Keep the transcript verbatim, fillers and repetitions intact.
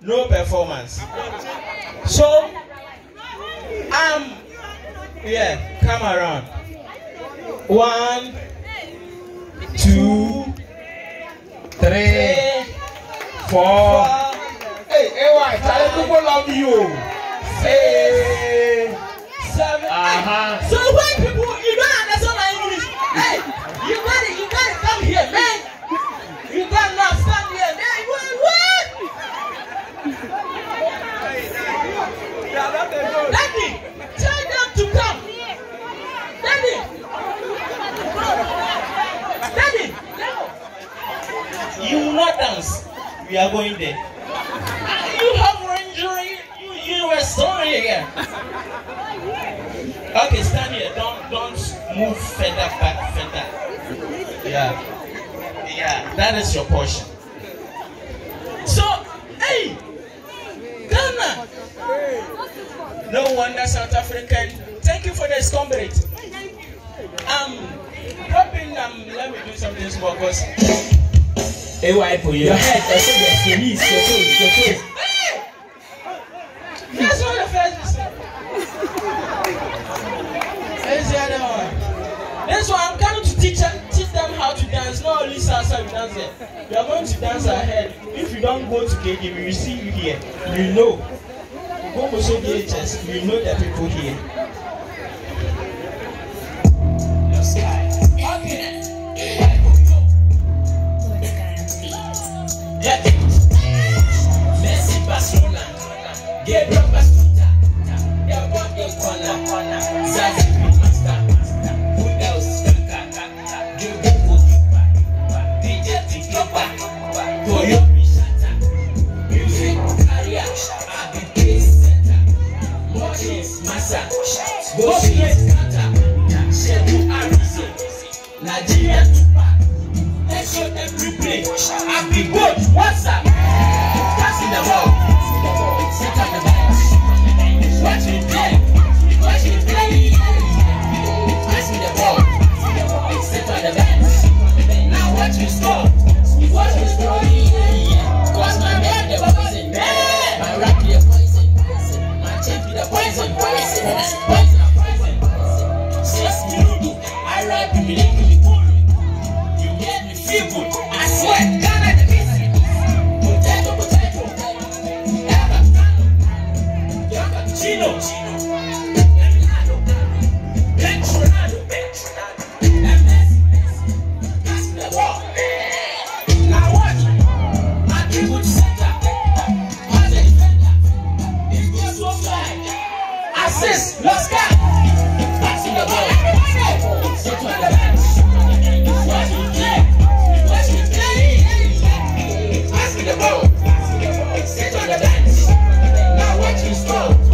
no performance. So, um, yeah, come around. One, two, three, four. Hey, hey, why? Tell people love you. Hey, seven. Uh-huh. So white people, you don't understand my English. Hey, you got it, you got to come here, man. You got not stand here, man. What? What? Daddy, tell them to come. Daddy. Daddy. You will not dance. We are going there. You have injury. You, you were sorry here. Okay, stand here. Don't don't move further back, further. Yeah, yeah. That is your portion. So, hey, Ghana. No wonder South African. Thank you for the discovery. Um, probably um, let me do something small, cause. Hey, why for your head? I said your knees, your toes, your toes. That's what the first is. There's the other one. That's why I'm coming to teach teach them how to dance. Not only salsa, we dance there. We are going to dance ahead. If you don't go to K G, we will see you here. You know. Go to D H S. You know the people here. Messi Barcelona, Gabriel Bastida, they're walking corner, corner, Zazi Master, who else? Jugo Kutuba, D J Tikoba, Poyoo Bishata, music career, Afrikiko Center, Morris Massa, Bosses Kata, Shebu Arisi, Nigeria Tupac. Let's show them replay. I'll be good. What's up? Passing the ball. Sit on the bench. Watch me play. Watch me play. Pass me the ball. Sit on the bench. Now watch me score. Watch me score. Cause my man, the poison. My rap, the poison. My chip, the poison. Poison. Poison. Poison. Six minutes. I rap you, you cool. People, I swear, Ghana the business. Potato, potato, avocado, cappuccino, Ronaldo, bench Ronaldo, bench Ronaldo, and Messi, pass me the ball. Now watch, my people center, as a defender, it goes so fly. Assist, lost guy, pass me the ball. Sit on the bench, watch me play. The ball. Sit on the bench. Now watch you score.